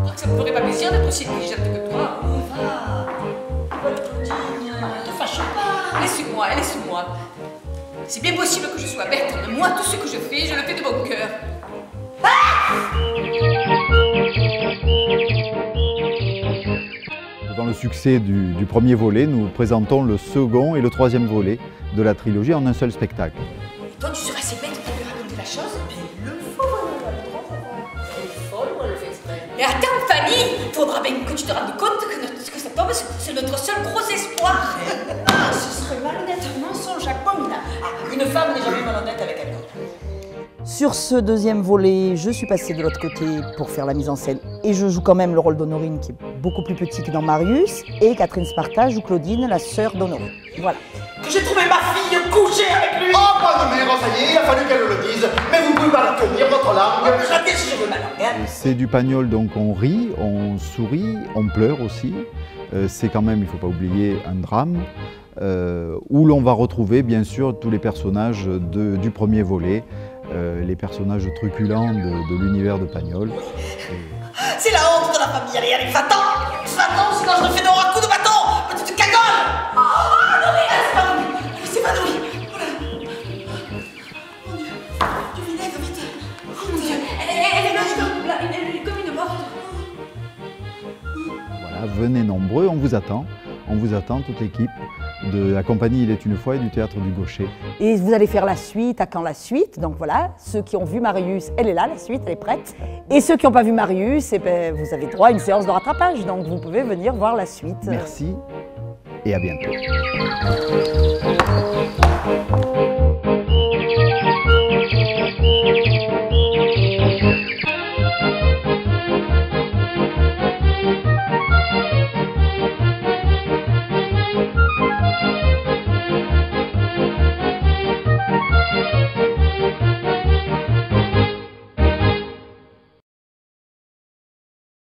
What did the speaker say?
crois que ça me ferait pas plaisir d'être aussi intelligente que toi. Va, Claudine, ne te fâche pas. Laisse-moi, laisse-moi. C'est bien possible que je sois bête, mais moi, tout ce que je fais, je le fais de bon cœur. Dans le succès du premier volet, nous présentons le second et le troisième volet de la trilogie en un seul spectacle. Et toi, tu serais assez bête pour lui raconter la chose? Il le faut, elle est folle ou elle le fait exprès? Mais attends, Fanny, faudra bien que tu te rendes compte que cet homme, c'est notre seul gros espoir. Ah, ce serait malhonnête, mensonge abominable. Ah, une femme n'est jamais malhonnête avec un homme. Sur ce deuxième volet, je suis passée de l'autre côté pour faire la mise en scène et je joue quand même le rôle d'Honorine qui est beaucoup plus petit que dans Marius et Catherine Sparta joue Claudine, la sœur d'Honorine. Voilà. Que j'ai trouvé ma fille couchée avec lui. Oh, bonne mère, ça y est, il a fallu qu'elle le dise. Mais vous pouvez pas la tenir, votre langue. Je dis si je veux ma langue, hein. C'est du Pagnol, donc on rit, on sourit, on pleure aussi. C'est quand même, il ne faut pas oublier, un drame où l'on va retrouver bien sûr tous les personnages du premier volet. Les personnages truculents de l'univers de Pagnol. C'est la honte de la famille, allez, va-t'en, sinon je te fais d'or à coups de bâton, petite cagole. Oh, Laurie, elle s'évanouit. Oh là. Mon Dieu, tu lève vite. Oh mon Dieu, elle est là, elle est comme une morte. Voilà, venez nombreux, on vous attend, toute l'équipe de la compagnie Il est une fois et du théâtre du Gaucher. Et vous allez faire la suite, à quand la suite? Donc voilà, ceux qui ont vu Marius, elle est là, la suite, elle est prête. Et ceux qui n'ont pas vu Marius, eh ben, vous avez droit à une séance de rattrapage, donc vous pouvez venir voir la suite. Merci et à bientôt.